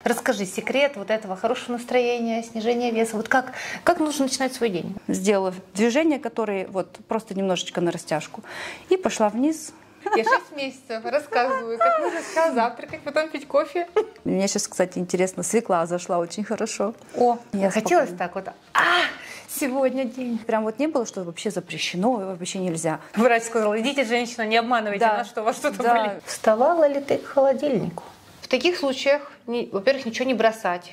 Расскажи секрет вот этого хорошего настроения, снижения веса. Вот как нужно начинать свой день? Сделала движения, которые вот просто немножечко на растяжку. И пошла вниз. Я 6 месяцев рассказываю, как нужно сначала завтракать, потом пить кофе. Мне сейчас, кстати, интересно, свекла зашла очень хорошо. О, я хотелось так вот. Сегодня день. Прям вот не было, что вообще запрещено, вообще нельзя. Врач сказал, идите, женщина, не обманывайте нас, что у вас что-то болит. Вставала ли ты к холодильнику? В таких случаях, во-первых, ничего не бросать.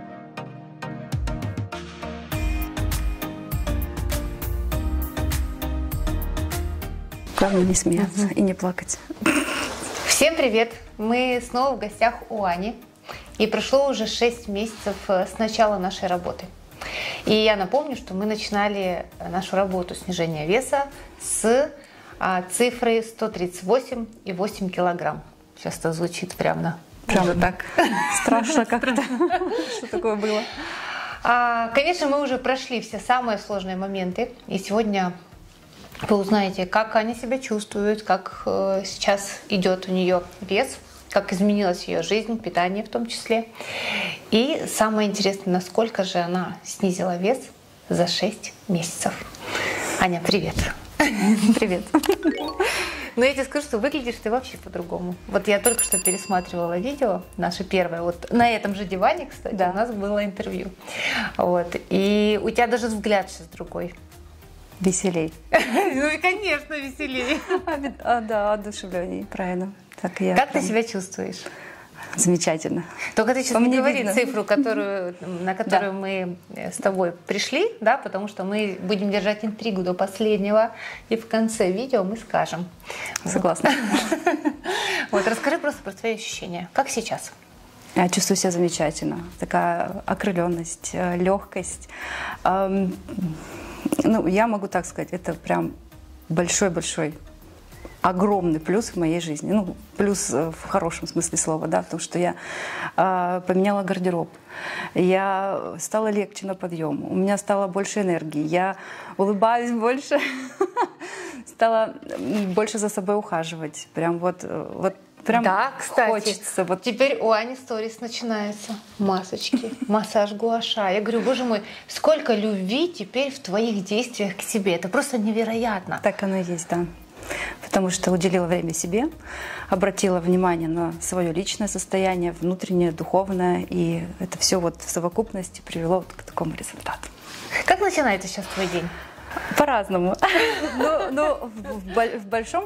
Главное не смеяться и не плакать. Всем привет! Мы снова в гостях у Ани. И прошло уже 6 месяцев с начала нашей работы. И я напомню, что мы начинали нашу работу снижения веса с цифры 138,8 килограмм. Сейчас это звучит прямо так. Страшно как-то. Что такое было? Конечно, мы уже прошли все самые сложные моменты. И сегодня вы узнаете, как Аня себя чувствует, как сейчас идет у нее вес, как изменилась ее жизнь, питание в том числе. И самое интересное, насколько же она снизила вес за 6 месяцев. Аня, привет! Привет! Но я тебе скажу, что выглядишь ты вообще по-другому. Вот я только что пересматривала видео, наше первое, вот на этом же диване, кстати, у нас было интервью. Вот. И у тебя даже взгляд сейчас другой. Веселей. Ну и, конечно, веселей. Да, одушевленней, правильно. Так я как ты себя чувствуешь? Замечательно. Только ты сейчас не говори цифру, на которую мы с тобой пришли, да, потому что мы будем держать интригу до последнего, и в конце видео мы скажем. Согласна. Вот, расскажи просто про твои ощущения. Как сейчас? Я чувствую себя замечательно. Такая окрыленность, легкость. Ну, я могу так сказать, это прям большой-большой, огромный плюс в моей жизни. Ну, плюс в хорошем смысле слова, да, потому что я поменяла гардероб, я стала легче на подъем, у меня стало больше энергии, я улыбаюсь больше, стала больше за собой ухаживать. Прям вот прям да, кстати, хочется. Вот. Теперь у Ани сторис начинается. Масочки, массаж гуаша. Я говорю, боже мой, сколько любви теперь в твоих действиях к себе. Это просто невероятно. Так оно и есть, да. Потому что уделила время себе, обратила внимание на свое личное состояние, внутреннее, духовное. И это все вот в совокупности привело вот к такому результату. Как начинается сейчас твой день? По-разному. Но в большом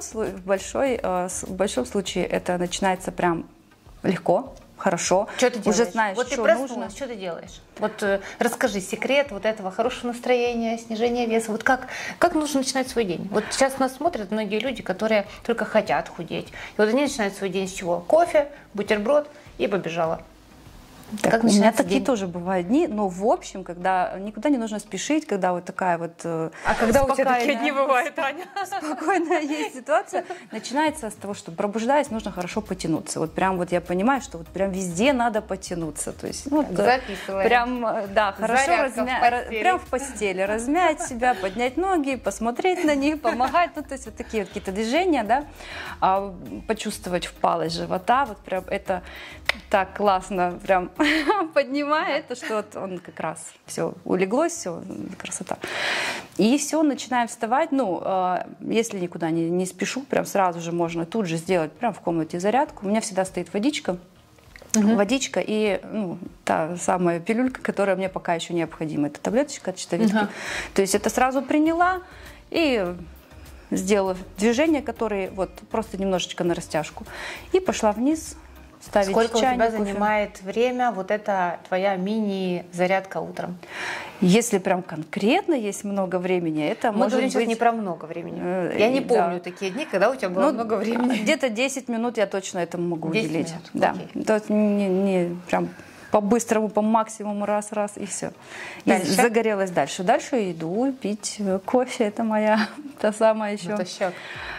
случае это начинается прям легко, хорошо. Что ты делаешь? Уже знаешь, вот что ты проснулась, нужно. что ты делаешь? Вот расскажи секрет вот этого хорошего настроения, снижения веса. Вот как нужно начинать свой день? Вот сейчас нас смотрят многие люди, которые только хотят худеть. И вот они начинают свой день с чего? Кофе, бутерброд и побежала. Так, у меня такие тоже бывают дни, но в общем, когда никуда не нужно спешить, когда вот такая вот когда у тебя такие дни бывают, Аня? Спокойная есть ситуация, начинается с того, что пробуждаясь, нужно хорошо потянуться. Вот прям вот я понимаю, что вот прям везде надо потянуться. То есть, ну, записываем. Прям, да, хорошо прям в постели размять себя, поднять ноги, посмотреть на них, помогать. Ну, то есть вот такие вот какие-то движения, да, почувствовать впалость живота, вот прям это так классно прям поднимает, что вот он как раз все улеглось, все, красота. И все, начинаем вставать. Ну, если никуда не спешу, прям сразу же можно тут же сделать прям в комнате зарядку. У меня всегда стоит водичка. Водичка и та самая пилюлька, которая мне пока еще необходима. Это таблеточка от щитовидки. То есть это сразу приняла и сделала движения, которые вот просто немножечко на растяжку. И пошла вниз. Сколько у тебя занимает время вот эта твоя мини-зарядка утром? Если прям конкретно есть много времени, это мы может говорим быть... сейчас не про много времени. Я не помню такие дни, когда у тебя было много времени. Где-то 10 минут я точно этому могу 10 уделить. Минут. Да. Окей. То есть не прям по-быстрому, по максимуму, раз, и все. И загорелась дальше. Дальше иду пить кофе. Это моя та самая еще. Натощак.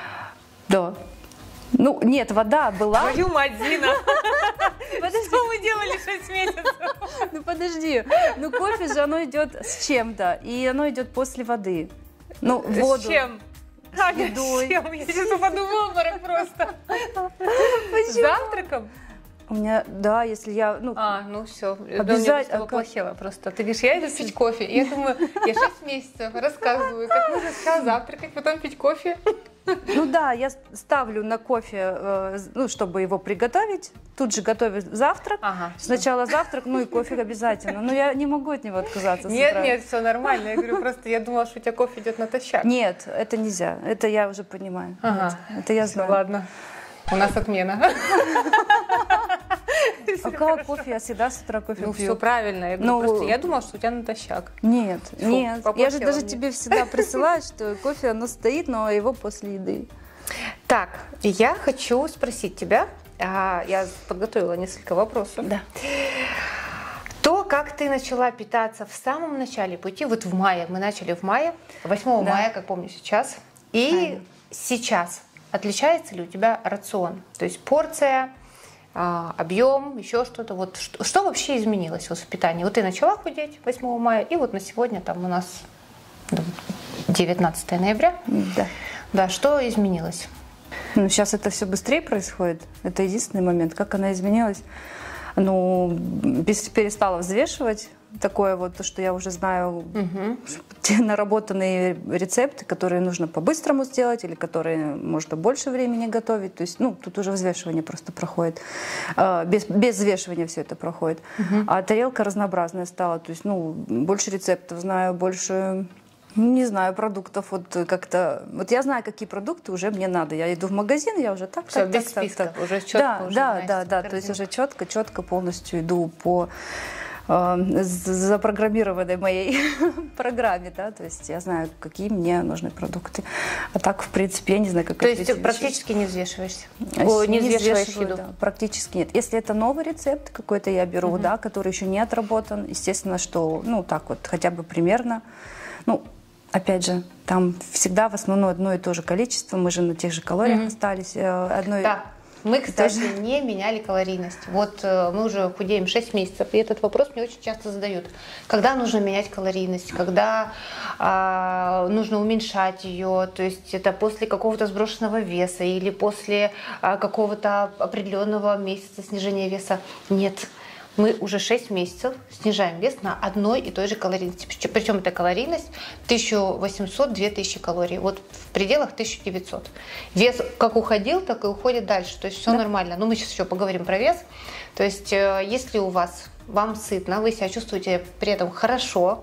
Да. Ну, нет, вода была. Твою мать, Зина! Что мы делали 6 месяцев? Ну, подожди. Ну, кофе же, оно идет с чем-то. И оно идет после воды. Ну, воду. С чем? С едой. Я сейчас упаду в обморок просто. С завтраком? У меня, да, если я, ну все, обязательно воплощила просто. Ты говоришь, я иду пить кофе, и я думаю, я 6 месяцев рассказываю, как нужно сначала завтракать, потом пить кофе. Ну да, я ставлю на кофе, чтобы его приготовить, тут же готовлю завтрак, сначала завтрак, и кофе обязательно, но я не могу от него отказаться. Нет, все нормально, я говорю, просто я думала, что у тебя кофе идет натощак. Нет, это нельзя, это я уже понимаю, это я знаю. Ладно, у нас отмена. А как кофе? Я всегда с утра кофе пью. Все правильно. Я говорю, просто я думала, что у тебя натощак. Нет. Я же даже тебе всегда присылаю, что кофе, оно стоит, но его после еды. Так, я хочу спросить тебя. Я подготовила несколько вопросов. Да. То, как ты начала питаться в самом начале пути, вот в мае, мы начали в мае, 8 мая, как помню сейчас, и сейчас отличается ли у тебя рацион? То есть порция, объем, еще что-то. Вот что вообще изменилось в питании? Вот ты начала худеть 8 мая, и вот на сегодня там у нас 19 ноября. Да, что изменилось? Сейчас это все быстрее происходит. Это единственный момент. Как она изменилась? Перестала взвешивать. Такое вот, то, что я уже знаю, те наработанные рецепты, которые нужно по-быстрому сделать или которые можно больше времени готовить. То есть, тут уже взвешивание просто проходит. Без взвешивания все это проходит. А тарелка разнообразная стала. То есть, больше рецептов знаю, больше... Не знаю, продуктов вот как-то... Вот я знаю, какие продукты уже мне надо. Я иду в магазин, я уже так. Все, без списка, уже четко. Да. То есть уже четко полностью иду по запрограммированной моей программе, да. То есть я знаю, какие мне нужны продукты. А так, в принципе, я не знаю, как... То есть практически не взвешиваешься? Не взвешиваешь еду? Да, практически нет. Если это новый рецепт какой-то я беру, да, который еще не отработан, естественно, что, так вот, хотя бы примерно, опять же, там всегда в основном одно и то же количество. Мы же на тех же калориях остались. Да. Мы, кстати, не меняли калорийность. Вот мы уже худеем 6 месяцев, и этот вопрос мне очень часто задают. Когда нужно менять калорийность? Когда нужно уменьшать ее? То есть это после какого-то сброшенного веса или после какого-то определенного месяца снижения веса? Нет. Мы уже 6 месяцев снижаем вес на одной и той же калорийности. Причем эта калорийность 1800-2000 калорий. Вот в пределах 1900. Вес как уходил, так и уходит дальше. То есть все нормально. Но мы сейчас еще поговорим про вес. То есть если вам сытно, вы себя чувствуете при этом хорошо,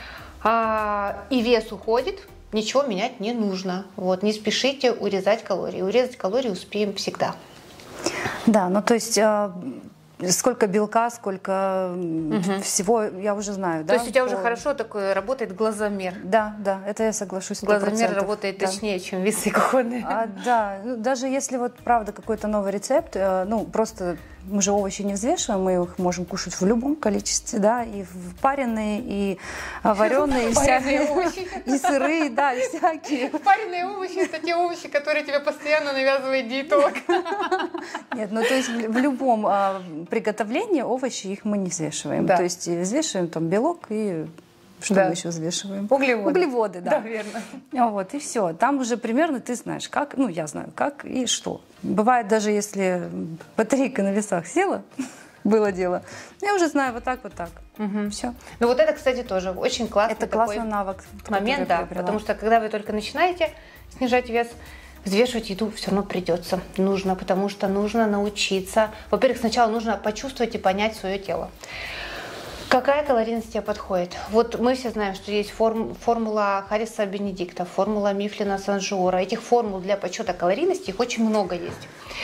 и вес уходит, ничего менять не нужно. Вот, не спешите урезать калории. Урезать калории успеем всегда. Да, то есть... Сколько белка, сколько всего, я уже знаю. То есть у тебя уже хорошо такой работает глазомер. Да, это я соглашусь. 100%. Глазомер работает точнее, чем весы кухонные. Да, даже если вот правда какой-то новый рецепт, просто мы же овощи не взвешиваем, мы их можем кушать в любом количестве, да, и пареные, и вареные, и всякие, и сырые, да, и всякие. Пареные овощи – это те овощи, которые тебе постоянно навязывает диетолог. Нет, то есть в любом приготовлении овощи их мы не взвешиваем. То есть взвешиваем там белок и... Что мы еще взвешиваем? Углеводы, да. Да, верно. Вот, и все. Там уже примерно ты знаешь, как, я знаю, как и что. Бывает даже, если батарейка на весах села, было дело, я уже знаю вот так. Все. Вот это, кстати, тоже очень классный Это классный навык. Момент, да, потому что когда вы только начинаете снижать вес, взвешивать еду все равно придется. Нужно, потому что нужно научиться. Во-первых, сначала нужно почувствовать и понять свое тело. Какая калорийность тебе подходит? Вот мы все знаем, что есть формула Харриса Бенедикта, формула Мифлина Санжиора. Этих формул для подсчета калорийности, их очень много есть.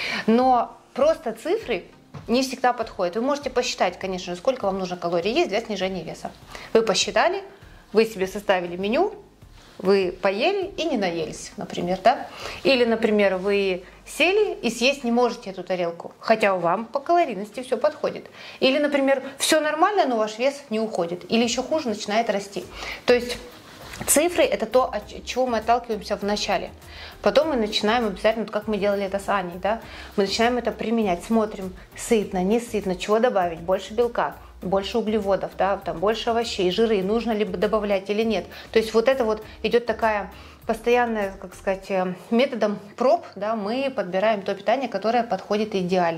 Но просто цифры не всегда подходят. Вы можете посчитать, конечно, сколько вам нужно калорий есть для снижения веса. Вы посчитали, вы себе составили меню, вы поели и не наелись, например, да? Или, например, вы сели и съесть не можете эту тарелку, хотя вам по калорийности все подходит. Или, например, все нормально, но ваш вес не уходит. Или еще хуже, начинает расти. То есть цифры – это то, от чего мы отталкиваемся в начале. Потом мы начинаем обязательно, как мы делали это с Аней, да? Мы начинаем это применять, смотрим, сытно, не сытно, чего добавить, больше белка, больше углеводов, да, там больше овощей, жиры, нужно ли добавлять или нет. То есть вот это вот идет такая постоянная, как сказать, методом проб, да, мы подбираем то питание, которое подходит идеально.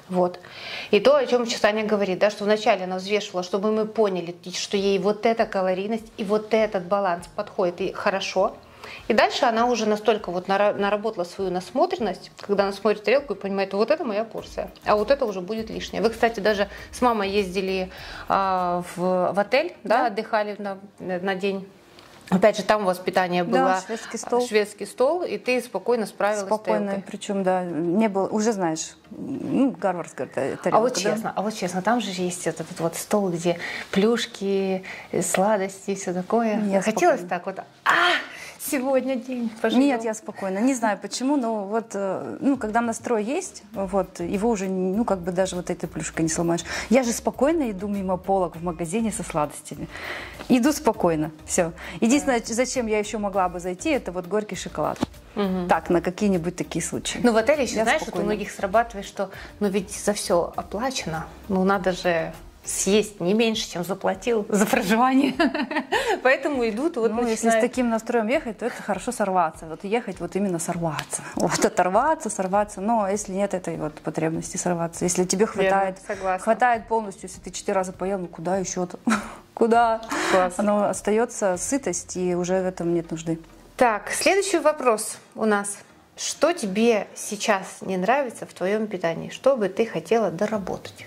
Вот. И то, о чем сейчас Аня говорит, да, что вначале она взвешивала, чтобы мы поняли, что ей вот эта калорийность и вот этот баланс подходит и хорошо. И дальше она уже настолько вот наработала свою насмотренность, когда она смотрит тарелку и понимает, вот это моя порция, а вот это уже будет лишнее. Вы, кстати, даже с мамой ездили в отель, да, отдыхали на день. Опять же, там у вас питание было, шведский стол, и ты спокойно справилась с тарелкой. Причем, да, не было, уже знаешь, гарвардская тарелка. А вот честно, там же есть этот вот стол, где плюшки, сладости и все такое. Хотелось так вот, сегодня день поживем. Нет, я спокойно. Не знаю почему, но вот, когда настрой есть, вот, его уже, как бы даже вот этой плюшкой не сломаешь. Я же спокойно иду мимо полок в магазине со сладостями. Иду спокойно, все. Единственное, зачем я еще могла бы зайти, это вот горький шоколад. Так, на какие-нибудь такие случаи. Ну, в отеле еще, знаешь, что у многих срабатывает, что, ведь за все оплачено, надо же съесть не меньше, чем заплатил за проживание. Поэтому идут вот начинают... Если с таким настроем ехать, то это хорошо сорваться. Вот ехать вот именно сорваться. Вот оторваться, сорваться. Но если нет этой вот потребности сорваться, если тебе хватает полностью, если ты 4 раза поел, куда еще-то? Куда? Оно остается сытость, и уже в этом нет нужды. Так, следующий вопрос у нас. Что тебе сейчас не нравится в твоем питании? Что бы ты хотела доработать?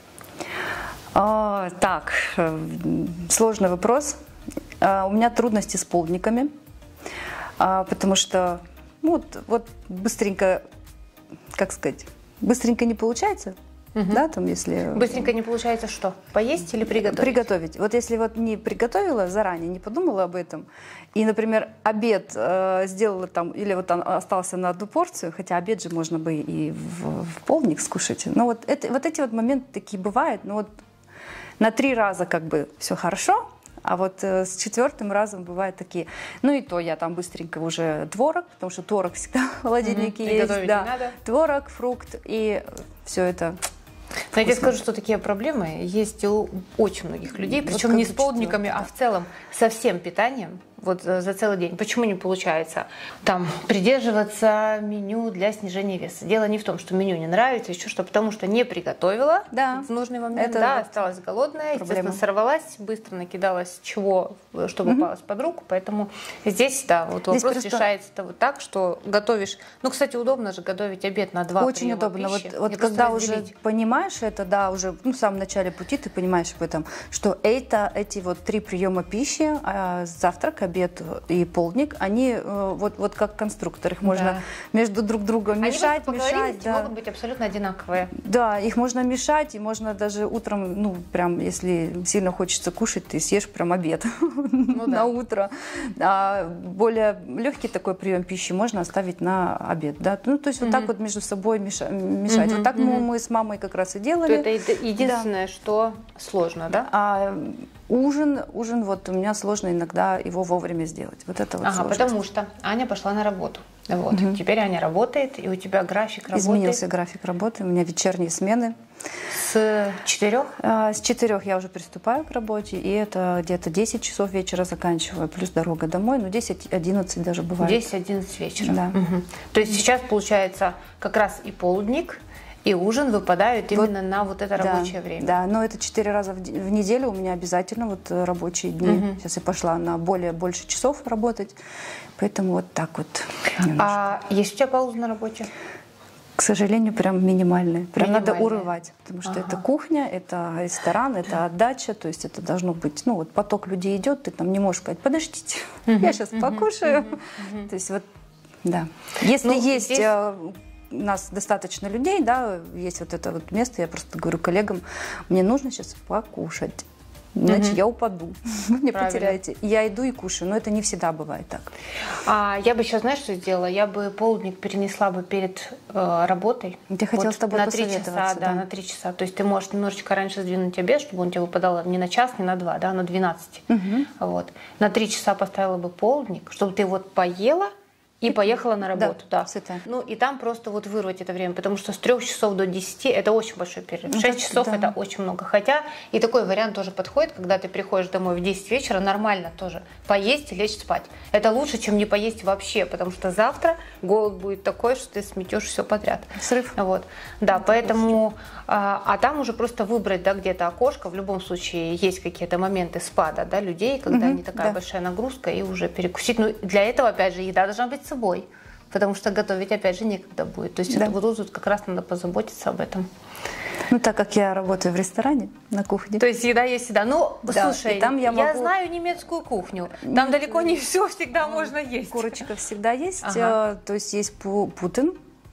Так, сложный вопрос. У меня трудности с полдниками, потому что вот быстренько, как сказать, быстренько не получается. Да, там, если... Быстренько не получается что? Поесть или приготовить? Приготовить. Вот если вот не приготовила заранее, не подумала об этом, и, например, обед сделала там, или вот он остался на одну порцию, хотя обед же можно бы и в полдник скушать. Но вот эти вот моменты такие бывают, но вот на 3 раза как бы все хорошо, а вот с 4-м разом бывают такие. Ну и то я там быстренько уже творог, потому что творог всегда в холодильнике есть. Да. Творог, фрукт и все это. Но я тебе скажу, что такие проблемы есть у очень многих людей, причем не с полдниками, а в целом со всем питанием. Вот за целый день. Почему не получается там придерживаться меню для снижения веса? Дело не в том, что меню не нравится, еще что, потому что не приготовила в нужный момент, осталась голодная, естественно, сорвалась, быстро накидалась чего, что попалось под руку, поэтому здесь, вот вопрос решается вот так, что готовишь, кстати, удобно же готовить обед на 2 очень удобно, вот когда уже понимаешь это, уже в самом начале пути ты понимаешь об этом, что эти вот 3 приема пищи, завтрак, обед и полдник, они вот как конструктор, их можно между друг другом мешать. Они могут быть абсолютно одинаковые. Да, их можно мешать, и можно даже утром, прям, если сильно хочется кушать, ты съешь прям обед на утро. А более легкий такой прием пищи можно оставить на обед, да. То есть вот так вот между собой мешать. Вот так мы с мамой как раз и делали. Это единственное, что сложно, да? А ужин вот у меня сложно иногда его вовремя сделать. Вот это вот сложность. Потому что Аня пошла на работу. Вот. Теперь Аня работает, и у тебя график работы. Изменился график работы, у меня вечерние смены. С 4? С 4 я уже приступаю к работе, и это где-то 10 часов вечера заканчиваю, плюс дорога домой, 10-11 даже бывает. 10-11 вечера. Да. То есть сейчас получается как раз и полдник, и ужин выпадают именно на вот это рабочее время. Да, но это 4 раза в неделю у меня обязательно вот рабочие дни. Сейчас я пошла на больше часов работать, поэтому вот так вот. А есть у тебя пауза на работе? К сожалению, прям минимальная. Прям надо урывать, потому что это кухня, это ресторан, это отдача, то есть это должно быть, вот поток людей идет, ты там не можешь сказать, подождите, я сейчас покушаю. То есть вот, да. Если есть... У нас достаточно людей, есть вот это вот место, я просто говорю коллегам, мне нужно сейчас покушать, иначе я упаду, вы мне потеряете. Я иду и кушаю, но это не всегда бывает так. Я бы сейчас, знаешь, что сделала? Я бы полдник перенесла бы перед работой. Я хотела с тобой на 3 часа, на 3 часа. То есть ты можешь немножечко раньше сдвинуть обед, чтобы он тебе выпадал не на час, не на 2, на 12. Вот. На 3 часа поставила бы полдник, чтобы ты вот поела, и поехала на работу. Да. Сытая. Ну и там просто вот вырвать это время, потому что с 3 часов до 10 это очень большой перерыв. 6 часов это очень много. Хотя и такой вариант тоже подходит, когда ты приходишь домой в 10 вечера, нормально тоже поесть и лечь спать. Это лучше, чем не поесть вообще, потому что завтра голод будет такой, что ты сметешь все подряд. Срыв. Вот. Да, поэтому, а там уже просто выбрать, да, где-то окошко. В любом случае есть какие-то моменты спада, да, людей, когда не такая большая нагрузка, и уже перекусить. Ну, для этого, опять же, еда должна быть с собой, потому что готовить, опять же, некогда будет. То есть это вот тут как раз надо позаботиться об этом. Ну, так как я работаю в ресторане на кухне. То есть еда есть еда. Ну, да, слушай, там я знаю немецкую кухню. Там далеко не все всегда можно есть. Курочка всегда есть. То есть есть путин.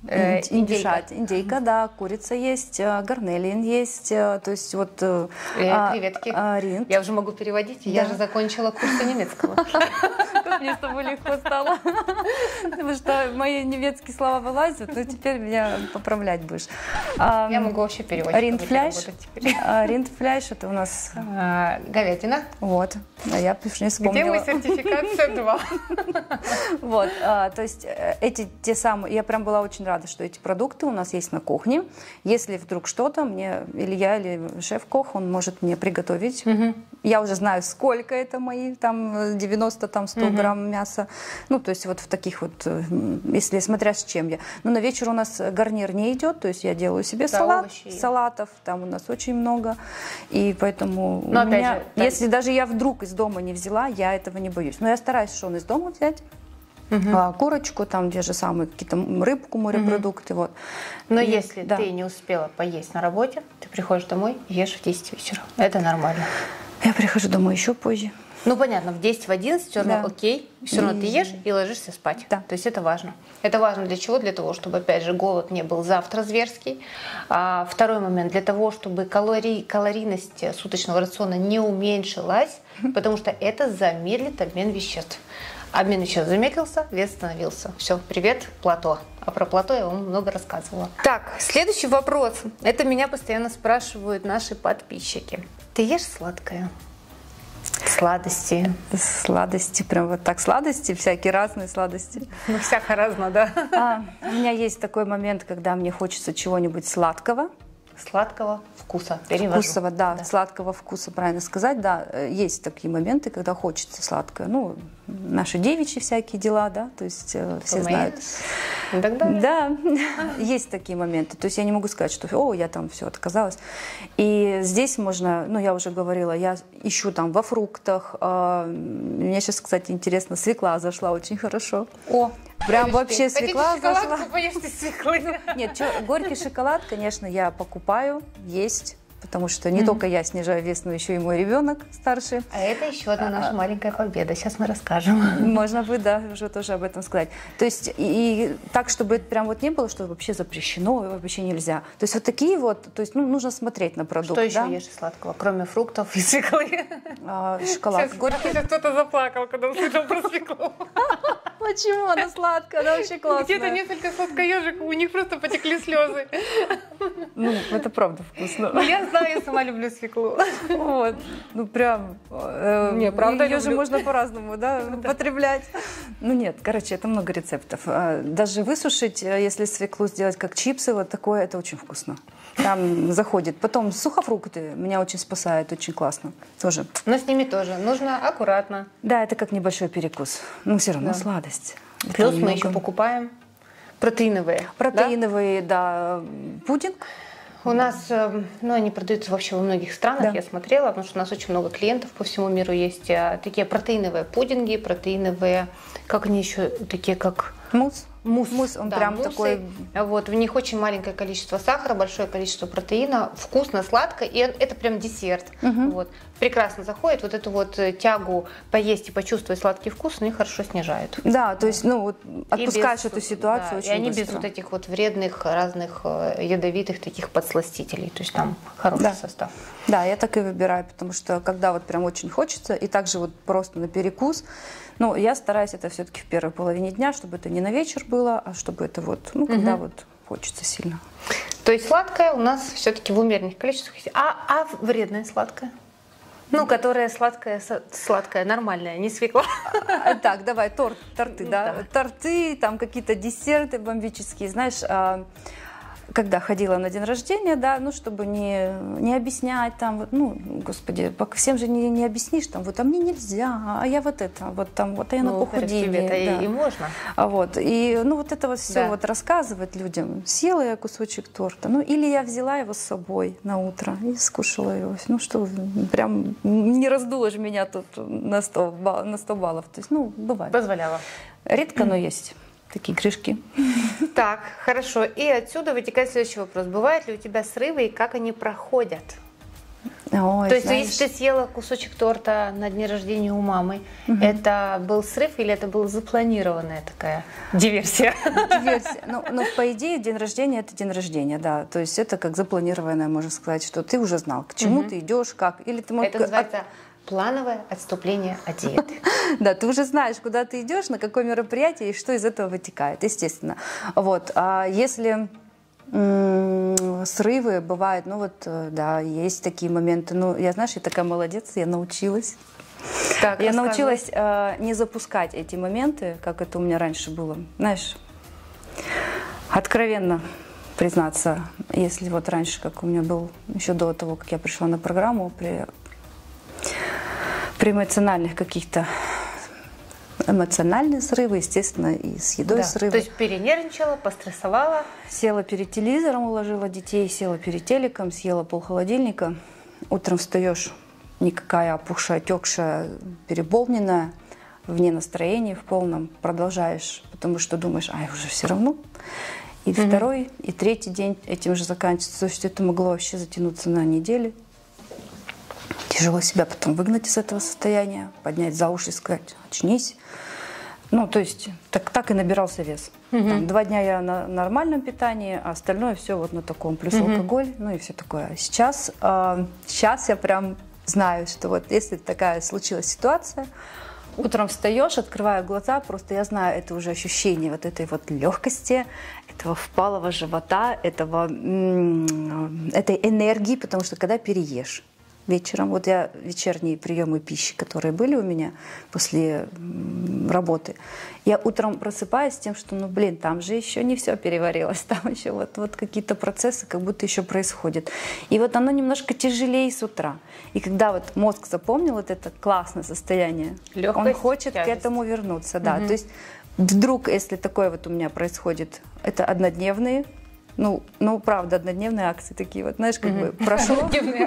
Индейка, да, курица есть, гарнелин есть, то есть вот креветки. Ринд. Я уже могу переводить, я же закончила курсы немецкого. Мне с тобой легко стало, потому что мои немецкие слова вылазят, но теперь меня поправлять будешь. Я могу вообще переводить. Риндфляш это у нас говядина. Вот, я не вспомнила. Где мой сертификат С2? Вот, то есть эти те самые, я прям была очень рада, что эти продукты у нас есть на кухне. Если вдруг что-то, мне или я, или шеф-кох, он может мне приготовить. Я уже знаю, сколько это мои, там, 90-100 грамм мяса. Ну, то есть вот в таких вот, если смотря с чем я. Но на вечер у нас гарнир не идет, то есть я делаю себе салат, салатов, там у нас очень много. И поэтому у меня, если даже я вдруг из дома не взяла, я этого не боюсь. Но я стараюсь, что он из дома взять. Курочку, там те же самые какие-то рыбку, морепродукты. Вот. Но если ты не успела поесть на работе, ты приходишь домой и ешь в 10 вечера. Это нормально. Я прихожу домой еще позже. Ну, понятно, в 10-11 все равно окей, все равно ты ешь и ложишься спать. Да. То есть это важно. Это важно для чего? Для того, чтобы, опять же, голод не был завтра зверский. Второй момент, для того, чтобы калорийность суточного рациона не уменьшилась, потому что это замедлит обмен веществ. Обмен веществ замедлился, вес остановился. Все, привет, плато. А про плато я вам много рассказывала. Так, следующий вопрос. Это меня постоянно спрашивают наши подписчики. Ты ешь сладкое? Сладости. Сладости, прям вот так сладости, всякие разные сладости. Ну, всяко разно, да. У меня есть такой момент, когда мне хочется чего-нибудь сладкого. Сладкого вкуса. Перевожу. Вкусового, да, сладкого вкуса, правильно сказать. Да, есть такие моменты, когда хочется сладкое. Ну, наши девичьи всякие дела, да, то есть все знают. Да, есть такие моменты. То есть я не могу сказать, что я там все отказалась. И здесь можно, ну, я уже говорила, я ищу там во фруктах. Мне сейчас, кстати, интересно, свекла зашла очень хорошо. Прям вообще свекла зашла. Поешьте свеклы? Нет, горький шоколад, конечно, я покупаю, есть. Потому что не только я снижаю вес, но еще и мой ребенок старший. А это еще одна наша маленькая победа. Сейчас мы расскажем. Можно бы, да, уже тоже об этом сказать. То есть и так, чтобы это прям вот не было, что вообще запрещено, вообще нельзя. То есть вот такие вот, то есть нужно смотреть на продукт. Что еще ешь сладкого, кроме фруктов и свеклы? Шоколад. Сейчас кто-то заплакал, когда услышал про свеклу. Почему она сладкая? Она вообще классная. Где-то несколько сладкоежек, у них просто потекли слезы. Ну, это правда вкусно. Я знаю, я сама люблю свеклу. Вот. Ну, прям... Не, правда ее же можно по-разному, да, употреблять. Ну, нет, короче, это много рецептов. Даже высушить, если свеклу сделать как чипсы, вот такое, это очень вкусно. Там заходит. Потом сухофрукты меня очень спасают, очень классно. Тоже. Но с ними тоже нужно аккуратно. Да, это как небольшой перекус. Но все равно сладость. Плюс мы еще покупаем протеиновые. Протеиновые, да, пудинг. У нас, ну, они продаются вообще во многих странах, я смотрела, потому что у нас очень много клиентов по всему миру есть. Такие протеиновые пудинги, протеиновые, как они еще, такие как... Мусс, он прям муссы. Такой... Вот, в них очень маленькое количество сахара, большое количество протеина, вкусно, сладко, и это прям десерт. Вот. Прекрасно заходит, вот эту вот тягу поесть и почувствовать сладкий вкус, они хорошо снижают. Да, то есть, ну, вот, отпускаешь эту ситуацию очень и они быстро. без вот этих вот вредных, разных ядовитых таких подсластителей, то есть там хороший состав. Да, я так и выбираю, потому что когда вот прям очень хочется, и также вот просто на перекус, ну, я стараюсь это все-таки в первой половине дня, чтобы это не на вечер было, а чтобы это вот, ну, когда вот хочется сильно. То есть сладкое у нас все-таки в умеренных количествах есть. А вредное сладкое? Ну, которая сладкая, нормальная, не свекла. Так, давай, торты, да. Торты, там какие-то десерты бомбические, знаешь, когда ходила на день рождения, да, ну, чтобы не объяснять там, вот, ну, господи, всем же не объяснишь, там, вот, а мне нельзя, а я вот это, вот там, вот, а я на похудении. Да. И можно. Вот, и, ну, вот это вот все вот рассказывать людям. Съела я кусочек торта, ну, или я взяла его с собой на утро и скушала его. Ну, что, прям не раздуло же меня тут на 100 баллов. То есть, ну, бывает. Позволяла. Редко, но есть. Такие крышки. Так, хорошо. И отсюда вытекает следующий вопрос. Бывают ли у тебя срывы и как они проходят? Ой, то есть, если ты съела кусочек торта на дне рождения у мамы, это был срыв или это была запланированная такая диверсия? Диверсия. Ну, по идее, день рождения – это день рождения, да. То есть это как запланированное, можно сказать, что ты уже знал, к чему ты идешь, как. Или ты это называется плановое отступление от диеты. Да, ты уже знаешь, куда ты идешь, на какое мероприятие и что из этого вытекает, естественно. Вот. А если срывы бывают, ну вот, да, есть такие моменты. Ну, я, знаешь, я такая молодец, я научилась. Так, я научилась не запускать эти моменты, как это у меня раньше было. Знаешь, откровенно признаться, если вот раньше, как у меня был, еще до того, как я пришла на программу, при эмоциональных каких-то эмоциональные срывы, естественно, и с едой срывы. То есть перенервничала, пострессовала. Села перед телевизором, уложила детей, села перед телеком, съела полхолодильника. Утром встаешь, никакая опухшая, отекшая, переполненная, вне настроения, в полном. Продолжаешь, потому что думаешь, уже все равно. И второй, и третий день этим же заканчивается. То есть это могло вообще затянуться на недели. Тяжело себя потом выгнать из этого состояния, поднять за уши и сказать, очнись. Ну, то есть так и набирался вес. Там, 2 дня я на нормальном питании, а остальное все вот на таком. Плюс алкоголь, ну и все такое. Сейчас я прям знаю, что вот если такая случилась ситуация, утром встаешь, открываю глаза, просто я знаю, это уже ощущение вот этой вот легкости, этого впалого живота, этой энергии, потому что когда переешь вечером, вот я вечерние приемы пищи, которые были у меня после работы, я утром просыпаюсь с тем, что, там же еще не все переварилось, там еще вот какие-то процессы как будто еще происходят. И вот оно немножко тяжелее с утра. И когда вот мозг запомнил вот это классное состояние, легкость, он хочет к этому вернуться. Да. То есть вдруг, если такое вот у меня происходит, это однодневные, правда, однодневные акции такие вот, знаешь, как бы прошло,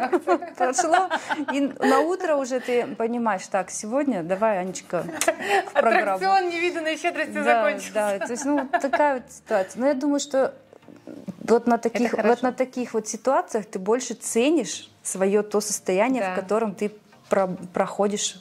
и на утро уже ты понимаешь, так, сегодня давай, Анечка, в программу. Аттракцион невиданной щедрости закончился. Да, то есть, такая вот ситуация. Но я думаю, что вот на таких вот ситуациях ты больше ценишь свое то состояние, в котором ты проходишь,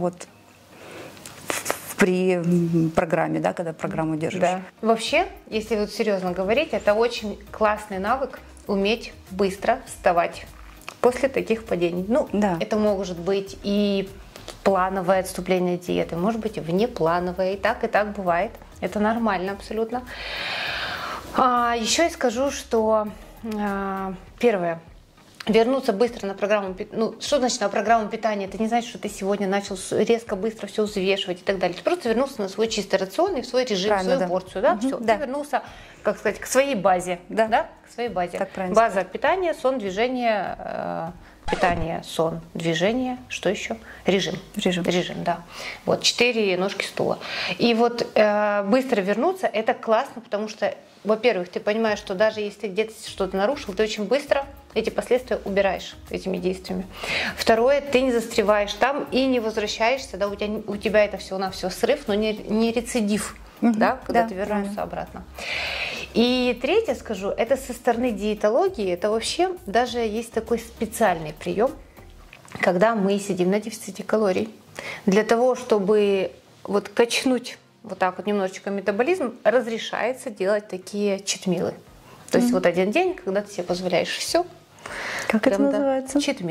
при программе, да, когда программу держишь. Да. Вообще, если вот серьезно говорить, это очень классный навык уметь быстро вставать после таких падений. Это может быть и плановое отступление от диеты, может быть и внеплановое, и так бывает. Это нормально абсолютно. Еще я скажу, что первое. Вернуться быстро на программу питания. Что значит на программу питания? Это не значит, что ты сегодня начал резко быстро все взвешивать и так далее. Ты просто вернулся на свой чистый рацион и в свой режим, в свою порцию. Да? Все. Ты вернулся, как сказать, к своей базе. Да? К своей базе. База питания, сон, движение, питание, сон, движение. Что еще? Режим, да. Вот 4 ножки стула. И вот быстро вернуться, это классно, потому что, во-первых, ты понимаешь, что даже если ты где-то что-то нарушил, ты очень быстро эти последствия убираешь этими действиями. Второе, ты не застреваешь там и не возвращаешься, да, у тебя это всего-навсего срыв, но не рецидив, да, когда ты вернулся обратно. И третье скажу, это со стороны диетологии, это вообще даже есть такой специальный прием, когда мы сидим на дефиците калорий. Для того, чтобы вот качнуть вот так вот немножечко метаболизм, разрешается делать такие читмилы. То есть вот один день, когда ты себе позволяешь все. Как это называется? Читмил.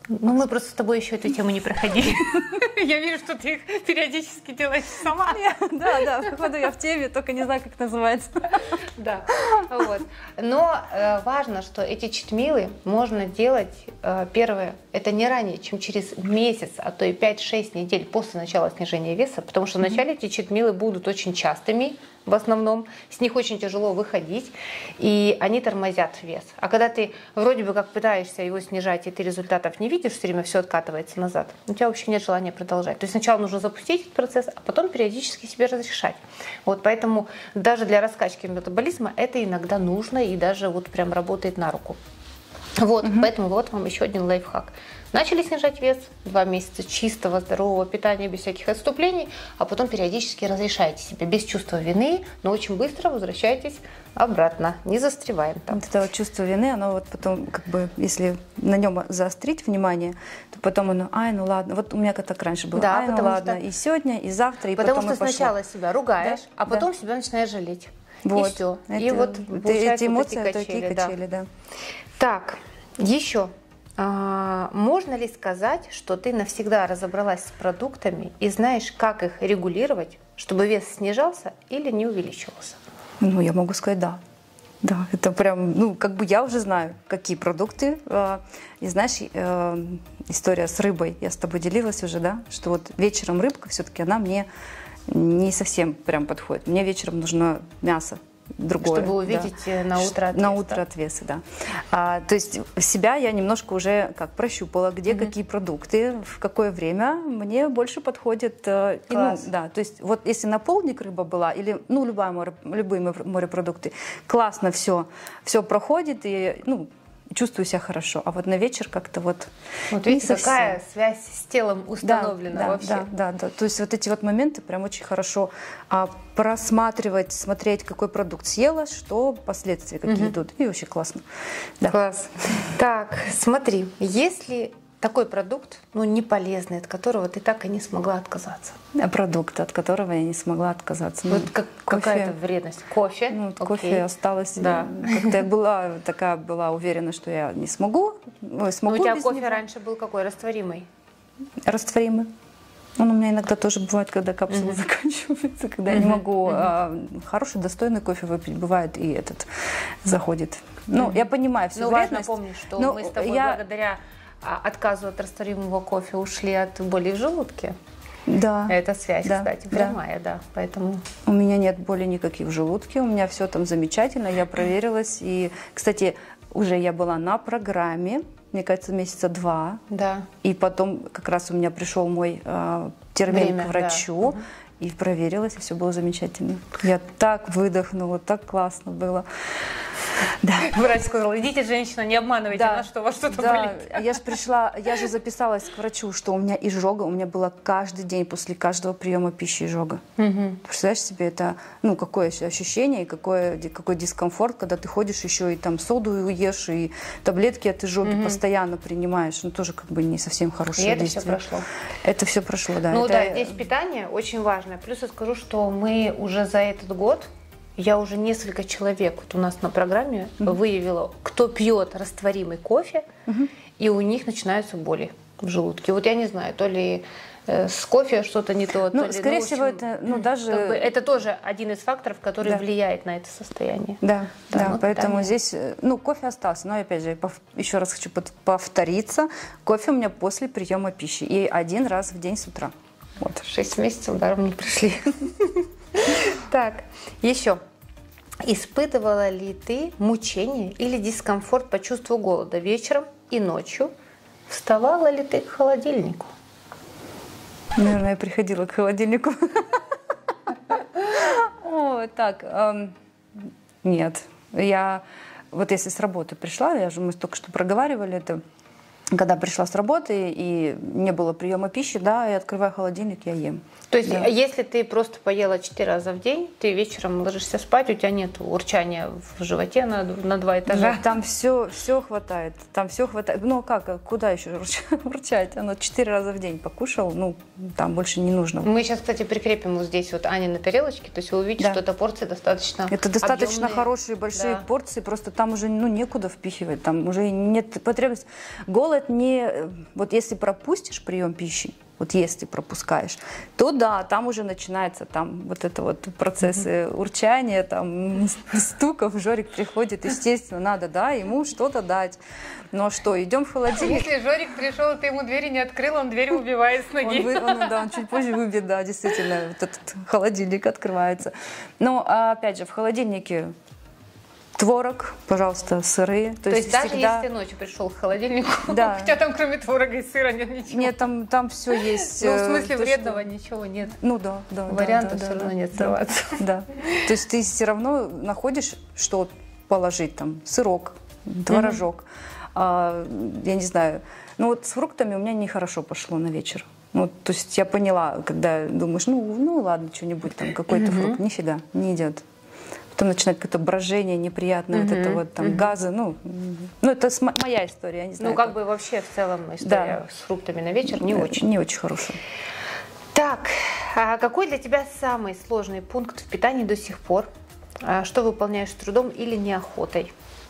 Ну, мы просто с тобой еще эту тему не проходили. Я вижу, что ты их периодически делаешь сама. Да, походу я в теме, только не знаю, как называется. Да, вот. Но важно, что эти читмилы можно делать, первое, это не ранее, чем через месяц, а то и 5-6 недель после начала снижения веса, потому что вначале эти читмилы будут очень частыми, в основном, с них очень тяжело выходить, и они тормозят вес. А когда ты вроде бы как пытаешься его снижать, и ты результатов не видишь, все время все откатывается назад, у тебя вообще нет желания продолжать. То есть сначала нужно запустить этот процесс, а потом периодически себе разрешать. Вот поэтому даже для раскачки метаболизма это иногда нужно и даже вот прям работает на руку. Вот, поэтому вот вам еще один лайфхак. Начали снижать вес, 2 месяца чистого, здорового питания, без всяких отступлений, а потом периодически разрешайте себе без чувства вины, но очень быстро возвращайтесь обратно, не застреваем там. Вот это вот чувство вины, оно вот потом, как бы, если на нем заострить внимание, то потом оно, ну ладно, вот у меня как так раньше было, да, ну ладно, и сегодня, и завтра, и потому потом что сначала себя ругаешь, да? А потом себя начинаешь жалеть. Вот. И все. И вот эти эмоции, вот такие качели, да. Так, еще. Можно ли сказать, что ты навсегда разобралась с продуктами и знаешь, как их регулировать, чтобы вес снижался или не увеличивался? Ну, я могу сказать, да. Да, это прям, ну, как бы я уже знаю, какие продукты. И знаешь, история с рыбой, я с тобой делилась уже, да, что вот вечером рыбка все-таки, она мне не совсем прям подходит. Мне вечером нужно мясо. Другое, чтобы увидеть на утро отвес. На утро отвесы, да. То есть себя я немножко уже как прощупала, где какие продукты, в какое время мне больше подходит. Да, то есть вот если на полдник рыба была, или любые морепродукты, классно все проходит, и чувствую себя хорошо. А вот на вечер как-то вот видите, какая связь с телом установлена вообще. Да. То есть вот эти вот моменты прям очень хорошо просматривать, смотреть, какой продукт съела, что последствия какие идут. И очень классно. Да. Класс. Так, смотри, если такой продукт, не полезный, от которого ты так и не смогла отказаться. Продукт, от которого я не смогла отказаться. Вот какая-то вредность. Кофе? Кофе осталось. Да. Как-то я была уверена, что я не смогу. Смогу. У тебя кофе раньше был какой? Растворимый? Растворимый. Он у меня иногда тоже бывает, когда капсулы заканчиваются, когда я не могу хороший, достойный кофе выпить. Бывает и этот заходит. Я понимаю всю вредность. Важно помнить, что мы с тобой благодаря отказу от растворимого кофе ушли от боли в желудке. Да. Это связь, кстати, прямая, да. Поэтому... У меня нет боли никаких в желудке, у меня все там замечательно, я проверилась. И, кстати, уже я была на программе, мне кажется, месяца 2. Да. И потом как раз у меня пришел мой термин к врачу. Да. И проверилась, и все было замечательно. Я так выдохнула, так классно было. Да. Врач сказал, идите, женщина, не обманывайте нас, что у вас что-то болит. Я же записалась к врачу, что у меня изжога, у меня была каждый день после каждого приема пищи изжога. Представляешь себе, это, какое ощущение, и какой дискомфорт, когда ты ходишь еще и там соду ешь, и таблетки от изжоги постоянно принимаешь, тоже как бы не совсем хорошее действие. Это все прошло. Это все прошло, да. Здесь питание очень важно. Плюс я скажу, что мы уже за этот год, я уже несколько человек у нас на программе выявила, кто пьет растворимый кофе, и у них начинаются боли в желудке. Вот я не знаю, то ли с кофе что-то не то, то ли... Скорее всего, это даже... это тоже один из факторов, который влияет на это состояние. Да, поэтому здесь... кофе остался, но опять же, еще раз хочу повториться, кофе у меня после приема пищи, и 1 раз в день с утра. Вот, 6 месяцев даром не пришли. Так, еще. Испытывала ли ты мучение или дискомфорт по чувству голода вечером и ночью? Вставала ли ты к холодильнику? Наверное, я приходила к холодильнику. Нет. Вот если с работы пришла, мы только что проговаривали это, когда пришла с работы и не было приема пищи, я открываю холодильник, я ем. То есть, если ты просто поела 4 раза в день, ты вечером ложишься спать, у тебя нет урчания в животе на 2 этажа. Да, там все хватает. Там все хватает. Куда еще урчать? Оно 4 раза в день покушал, там больше не нужно. Мы сейчас, кстати, прикрепим вот здесь вот Ане на тарелочке, то есть вы увидите, что эта порция достаточно Это достаточно хорошие, большие порции, просто там уже некуда впихивать, там уже нет потребности. Голод голод не... Вот если пропустишь прием пищи, вот если пропускаешь, то да, там уже начинается там вот это вот процессы урчания, там стуков, Жорик приходит, естественно, надо, да, ему что-то дать. Ну а что, идем в холодильник. Если Жорик пришел, ты ему двери не открыл, он дверь убивает с ноги. Он чуть позже выбьет, да, действительно, вот этот холодильник открывается. Но опять же, в холодильнике творог, пожалуйста, сыры. То есть даже всегда... если ночью пришел к холодильнику, да. у тебя там кроме творога и сыра нет ничего. Нет, там все есть. Ну, в смысле вредного ничего нет. Ну да. Вариантов все равно нет срываться. Да. То есть ты все равно находишь, что положить там, сырок, творожок. Я не знаю. Ну вот с фруктами у меня нехорошо пошло на вечер. Ну, то есть я поняла, когда думаешь, ну ладно, что-нибудь там, какой-то фрукт, нифига, не идет. Потом начинает какое-то брожение неприятное, вот это вот там газы, ну это моя история, я не знаю. Ну как бы вообще в целом история с фруктами на вечер не очень. Не очень хорошая. Так, а какой для тебя самый сложный пункт в питании до сих пор? Что выполняешь с трудом или неохотой?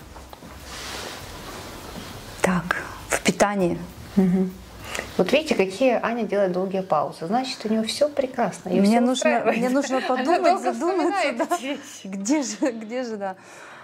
Так, в питании. Вот видите, какие Аня делает долгие паузы. Значит, у нее все прекрасно. Мне нужно подумать, задуматься. Да. Где же, да.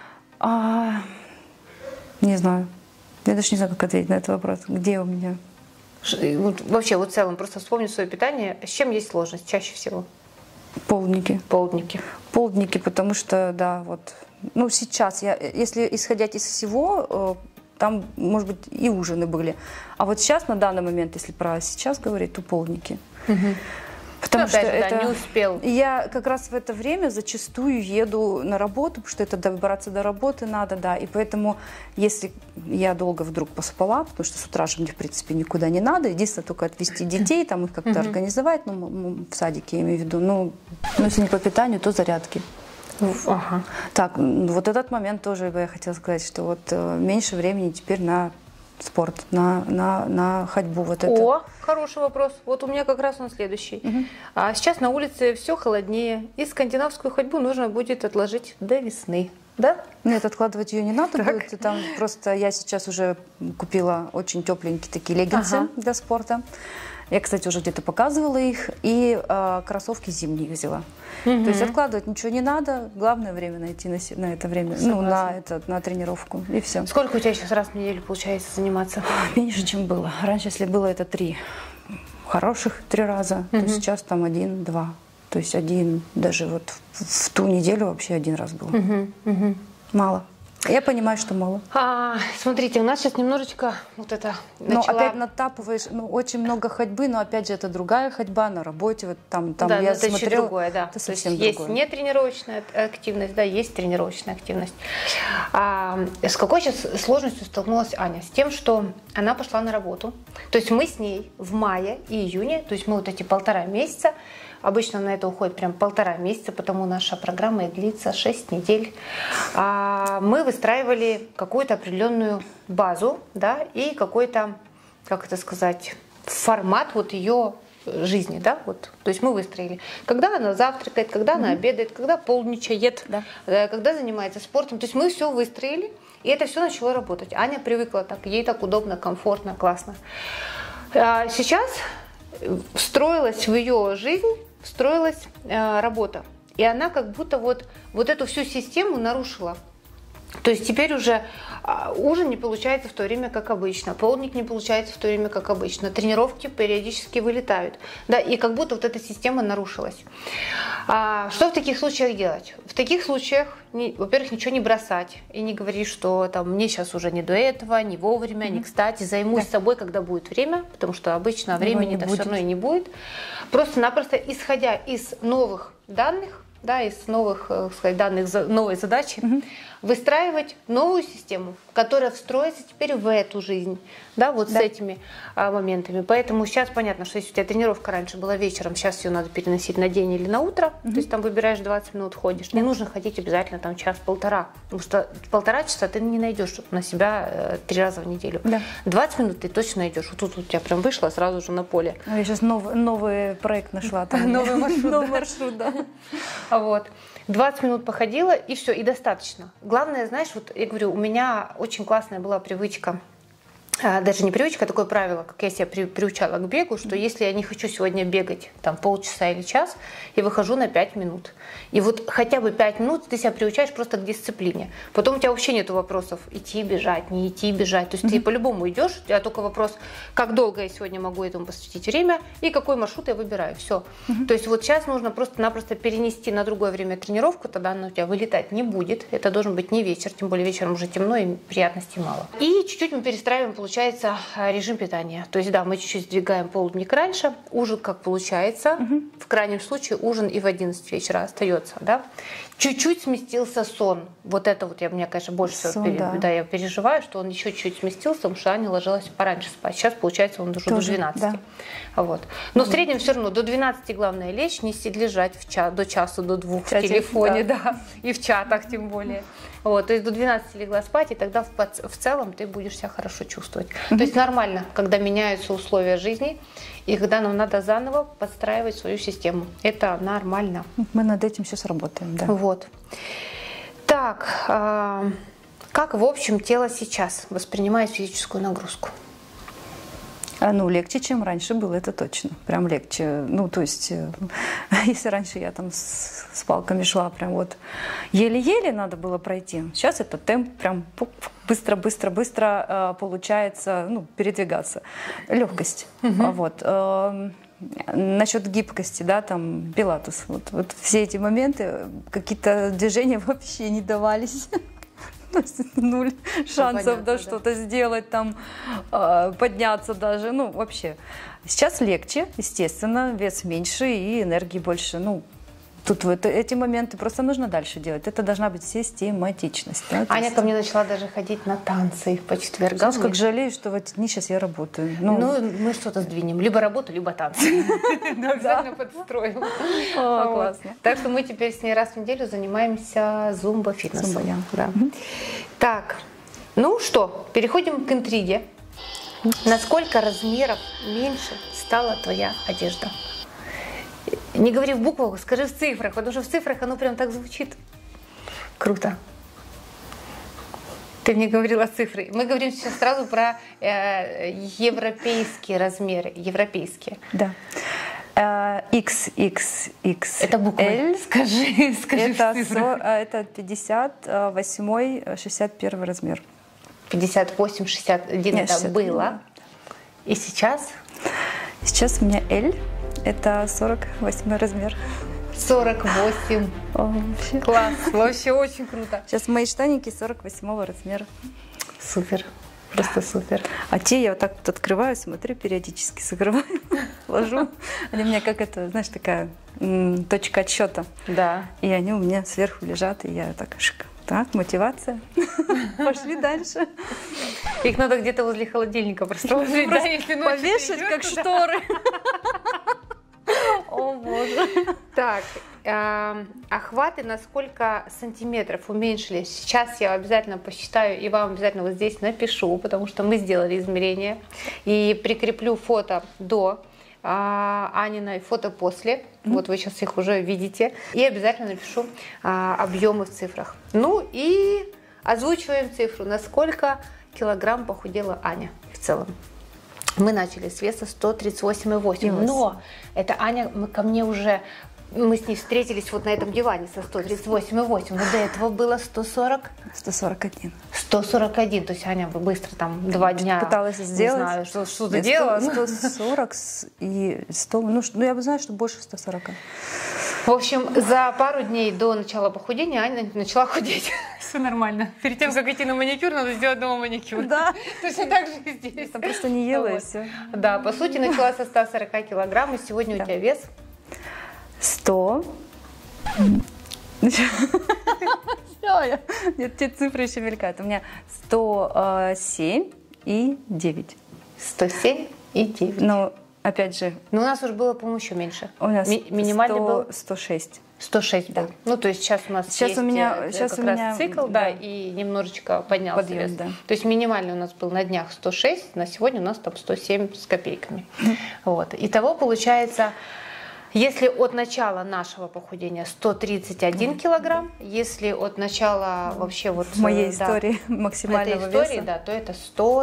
Не знаю. Я даже не знаю, как ответить на этот вопрос. Где у меня? Вообще, вот в целом, просто вспомни свое питание. С чем есть сложность чаще всего? Полдники. Полдники, потому что, да, вот. Ну, сейчас, если исходить из всего... Там, может быть, и ужины были. А вот сейчас, на данный момент, если про сейчас говорить, то полдники. Потому что это не успел. Я как раз в это время зачастую еду на работу, потому что это добраться до работы надо, да. И поэтому, если я долго вдруг поспала, потому что с утра же мне, в принципе, никуда не надо, единственное, только отвезти детей, там их как-то организовать, ну, в садике, я имею в виду. Ну, если не по питанию, то зарядки. Ага. Так, вот этот момент тоже я хотела сказать, что вот меньше времени теперь на спорт, на ходьбу. Вот это. О, хороший вопрос. Вот у меня как раз он следующий. Сейчас на улице все холоднее, и скандинавскую ходьбу нужно будет отложить до весны. Да? Нет, откладывать ее не надо будет. Там просто я сейчас уже купила очень тепленькие такие леггинсы для спорта. Я, кстати, уже где-то показывала их. И кроссовки зимние взяла. То есть откладывать ничего не надо. Главное время найти на это время. Согласна. На тренировку. И все. Сколько у тебя сейчас раз в неделю получается заниматься? Меньше, чем было. Раньше, если было это 3 хороших 3 раза, то сейчас там 1-2. То есть даже вот в ту неделю вообще 1 раз был. Мало. Я понимаю, что мало. Смотрите, у нас сейчас немножечко вот это начала... Но опять натапываешь, очень много ходьбы, но опять же это другая ходьба на работе. Вот там да, я это смотрела. Другое, да. Это совсем есть другое. нетренировочная активность, да, есть тренировочная активность. С какой сейчас сложностью столкнулась Аня? С тем, что она пошла на работу. То есть мы с ней в мае и июне, то есть мы вот эти 1,5 месяца, обычно на это уходит прям 1,5 месяца, потому наша программа и длится 6 недель. Мы выстраивали какую-то определенную базу, да, и какой-то, как это сказать, формат вот ее жизни, да, вот. То есть мы выстроили, когда она завтракает, когда она обедает, когда полдничает, когда занимается спортом. То есть мы все выстроили, и это все начало работать. Аня привыкла так, ей так удобно, комфортно, классно. Сейчас встроилась в ее жизнь, встроилась работа. И она как будто вот эту всю систему нарушила. То есть теперь уже ужин не получается в то время, как обычно, полдник не получается в то время, как обычно, тренировки периодически вылетают. Да, и как будто вот эта система нарушилась. Что в таких случаях делать? В таких случаях, во-первых, ничего не бросать и не говорить, что там, мне сейчас уже не до этого, не вовремя, не кстати, займусь собой, когда будет время, потому что обычно времени-то все равно и не будет. Просто-напросто, исходя из новых данных, да, из новых, сказать, данных новой задачи, выстраивать новую систему, которая встроится теперь в эту жизнь, да, вот с этими моментами. Поэтому сейчас понятно, что если у тебя тренировка раньше была вечером, сейчас ее надо переносить на день или на утро, то есть там выбираешь 20 минут, ходишь. Не нужно ходить обязательно там 1-1,5 часа, потому что 1,5 часа ты не найдешь на себя 3 раза в неделю. 20 минут ты точно найдешь. Вот тут у тебя прям вышла сразу же на поле. Я сейчас новый проект нашла. Новый маршрут, да. Вот. 20 минут походила, и все, и достаточно. Главное, знаешь, вот я говорю, у меня очень классная была привычка даже не привычка, а такое правило, как я себя приучала к бегу, что если я не хочу сегодня бегать там полчаса или час, я выхожу на 5 минут. И вот хотя бы 5 минут ты себя приучаешь просто к дисциплине. Потом у тебя вообще нет вопросов идти бежать, не идти бежать. То есть ты по-любому идешь, у тебя только вопрос, как долго я сегодня могу этому посвятить время и какой маршрут я выбираю. Все. То есть вот сейчас нужно просто-напросто перенести на другое время тренировку, тогда она у тебя вылетать не будет. Это должен быть не вечер, тем более вечером уже темно и приятностей мало. И чуть-чуть мы перестраиваем, получается, режим питания. То есть, да, мы чуть-чуть сдвигаем полдник раньше, ужин как получается, в крайнем случае ужин и в 11 вечера остается, да. Чуть-чуть сместился сон. Вот это вот мне, конечно, больше всего я переживаю, что он еще чуть сместился, потому что Аня ложилась пораньше спать. Сейчас, получается, он уже до 12. Да. Вот. Но в среднем все равно до 12 главное лечь, не сидеть лежать до часа, до 2 в телефоне, да, и в чатах тем более. Вот, то есть до 12 легла спать, и тогда в целом ты будешь себя хорошо чувствовать. То есть нормально, когда меняются условия жизни, и когда нам надо заново подстраивать свою систему. Это нормально. Мы над этим сейчас работаем, да. Вот. Так, как в общем тело сейчас воспринимает физическую нагрузку? Ну, легче, чем раньше было, это точно. Прям легче. Ну, то есть, если раньше я там с палками шла, прям вот еле-еле надо было пройти. Сейчас это темп прям быстро получается, ну, передвигаться. Легкость. Вот. Насчет гибкости, да, там, пилатес. Вот все эти моменты, какие-то движения вообще не давались. Нуль шансов, понятно, да, что-то сделать, там, подняться даже, ну, вообще. Сейчас легче, естественно, вес меньше и энергии больше, ну, тут вот эти моменты просто нужно дальше делать. Это должна быть систематичность. Да? Аня ко мне начала даже ходить на танцы по четвергам. Знаешь, как жалею, что в эти дни сейчас я работаю. Ну мы что-то сдвинем. Либо работу, либо танцы. Обязательно подстроим. Классно. Так что мы теперь с ней раз в неделю занимаемся зумба-фитнесом. Так, ну что, переходим к интриге. Насколько размеров меньше стала твоя одежда? Не говори в буквах, скажи в цифрах, потому что в цифрах оно прям так звучит. Круто. Ты мне говорила цифры. Мы говорим сейчас сразу про европейские размеры. Европейские. Да. XXXL. Это буквы. Скажи это 58, 61 размер. 58, 61 это 60. Было. И сейчас? Сейчас у меня L. Это 48 размер. 48. Вообще. Класс. Вообще очень круто. Сейчас мои штаники 48 размера. Супер. Просто супер. А те я вот так вот открываю, смотрю, периодически закрываю, ложу. Они у меня как это, знаешь, такая точка отсчета. Да. И они у меня сверху лежат, и я так шик. Так, мотивация. Пошли дальше. Их надо где-то возле холодильника просто ложить, да, если ночью повешать, как шторы. О, боже. Так, охваты на сколько сантиметров уменьшились? Сейчас я обязательно посчитаю и вам обязательно вот здесь напишу, потому что мы сделали измерения. И прикреплю фото до Аниной, фото после. Вот вы сейчас их уже видите. И обязательно напишу объемы в цифрах. Ну и озвучиваем цифру, на сколько килограмм похудела Аня в целом. Мы начали с веса 138,8. Но это Аня ко мне уже... Мы с ней встретились вот на этом диване со 138,8. Но до этого было 140? 141. 141. То есть Аня быстро там 2 дня... Пыталась сделать. Не знаю, что ты делала. 140 и 100... Ну, я бы знаю, что больше 140. В общем, за пару дней до начала похудения Аня начала худеть. Все нормально. Перед тем, как идти на маникюр, надо сделать дома маникюр. Да. Точно так же и здесь. Там просто не ела и все. Да, по сути, начала со 140 килограмм, и сегодня у тебя вес? 100. Нет, те цифры еще мелькают. У меня 107 и 9. 107 и 9. Но, опять же... Но у нас уже было, по-моему, еще меньше. У нас минимальный был 106. 106, да. Ну, то есть сейчас у нас сейчас есть у меня раз цикл, да, и немножечко поднялся подъем, вес. Да. То есть минимальный у нас был на днях 106, на сегодня у нас там 107 с копейками. Вот. Итого получается Если от начала нашего похудения 131 килограмм, если от начала вообще вот... В моей истории максимального веса, да, то это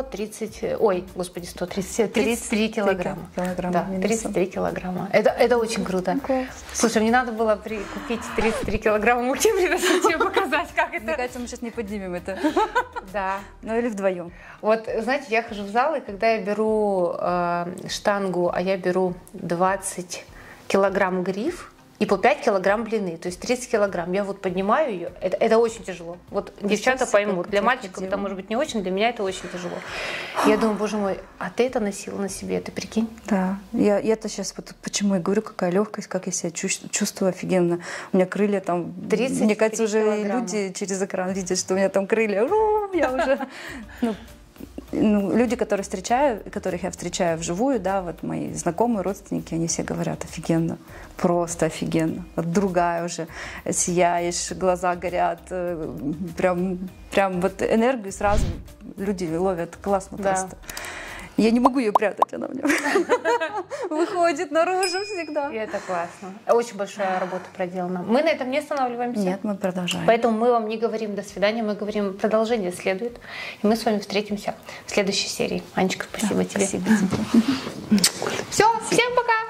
33 килограмма. Да, 33 килограмма. Это очень круто. Слушай, мне надо было купить 33 килограмма муки, приносить тебе показать, как это. Мне кажется, мы сейчас не поднимем это. Да. Ну или вдвоем. Вот, знаете, я хожу в зал, и когда я беру штангу, а я беру 20 килограмм гриф и по 5 килограмм длины, то есть 30 килограмм. Я вот поднимаю ее, это очень тяжело. Вот девчата поймут, для мальчиков это может быть не очень, для меня это очень тяжело. Я думаю, боже мой, а ты это носила на себе, ты прикинь? Да, я это сейчас, вот почему я говорю, какая легкость, как я себя чувствую офигенно. У меня крылья там, мне кажется, уже килограмма. Люди через экран видят, что у меня там крылья, я уже... люди, которых я встречаю вживую, да, вот мои знакомые, родственники, они все говорят офигенно, просто офигенно. Вот другая уже, сияешь, глаза горят, прям вот энергию сразу люди ловят, классно просто. Я не могу ее прятать, она мне выходит наружу всегда. И это классно. Очень большая работа проделана. Мы на этом не останавливаемся. Нет, мы продолжаем. Поэтому мы вам не говорим «до свидания», мы говорим «продолжение следует». И мы с вами встретимся в следующей серии. Анечка, спасибо тебе. Спасибо тебе. Все, всем пока!